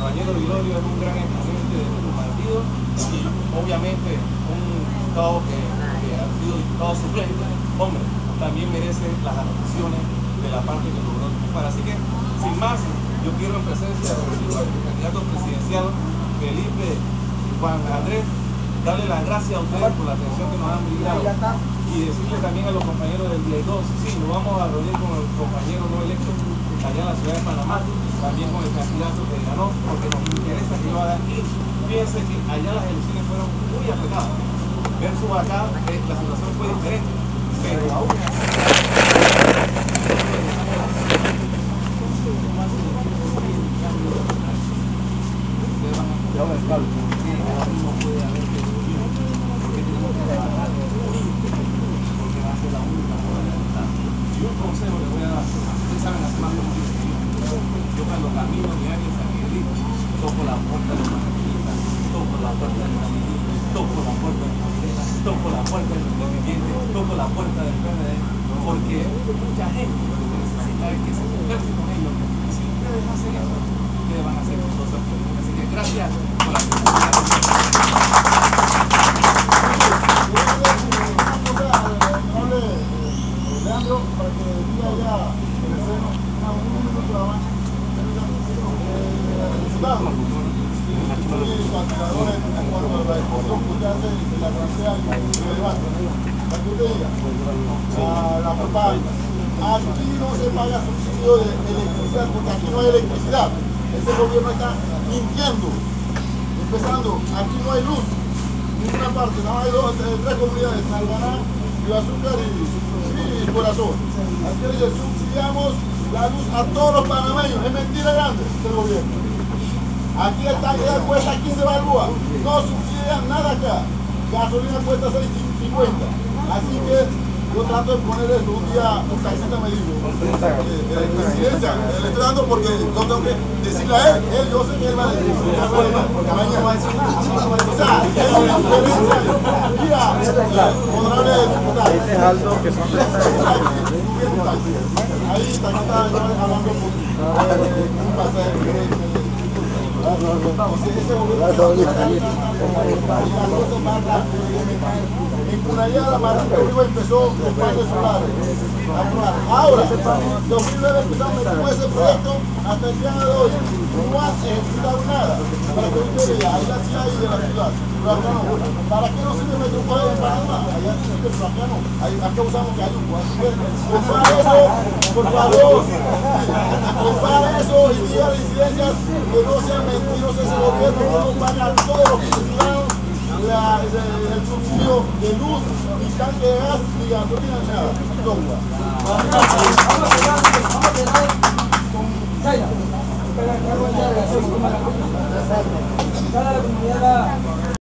compañero Vilorio es un gran exponente de nuestro partido y obviamente un diputado que ha sido diputado suplente, hombre, también merece las atenciones de la parte que logró triunfar. Así que, sin más, yo quiero en presencia del candidato presidencial Felipe Juan Andrés darle las gracias a ustedes por la atención que nos han brindado y decirle también a los compañeros del día 2, sí, nos vamos a reunir con el compañero no electo allá en la ciudad de Panamá, también con el candidato que ganó, porque nos interesa que lo hagan. Y fíjense que allá las elecciones fueron muy apretadas, versus acá la situación fue diferente, pero aún consejo les voy a dar, ustedes saben hacer más como yo cuando camino diario en San Miguelito, toco la puerta de los evangelistas, toco la puerta del evangelista, toco la puerta del evangelista, toco la puerta del independiente, toco la puerta del PRD, porque mucha gente lo que necesita es que se converse con ellos, y si ustedes hacen eso, ustedes van a hacer cosas públicas. Así que gracias por la para que diga ya el seno un minuto de avance y los administradores en cuanto a la exposición que usted hace de la transferencia y el debate, para que usted diga la propaganda, aquí no se paga subsidio de electricidad porque aquí no hay electricidad, este gobierno está mintiendo, empezando, aquí no hay luz, ninguna parte, nada más hay tres comunidades, Salganá, Río Azúcar y Corazón. Aquí le subsidiamos la luz a todos los panameños. Es mentira grande este gobierno. Aquí el tanque cuesta 15 balboas. No subsidian nada acá. Gasolina cuesta 6.50. Así que yo trato de poner eso un día, un taxista me dijo, presidencia, le estoy dando porque no tengo que decirle a él, yo sé que él va a decir, porque mañana va a decir, o sea, es una diferencia, mira, honorable diputado, este es algo que son ahí está hablando por un paseo. En Cunayala, Martín Río empezó con paneles solares. Ahora, en 2009 empezamos con ese proyecto hasta el día de hoy. No han ejecutado nada. Para que usted vea, ahí la ciudad y de la ciudad. Pero acá no. ¿Para qué no sirve Metropolitano de Panamá? Allá sí sirve, pero acá no. Acá usamos que hay un compara eso, por favor. Compara eso y diga las incidencias que no sean mentirosos ese gobierno que no paga a todos los ciudadanos el subsidio de luz, ni tanque de gas, ni gasolina, nada. Vamos a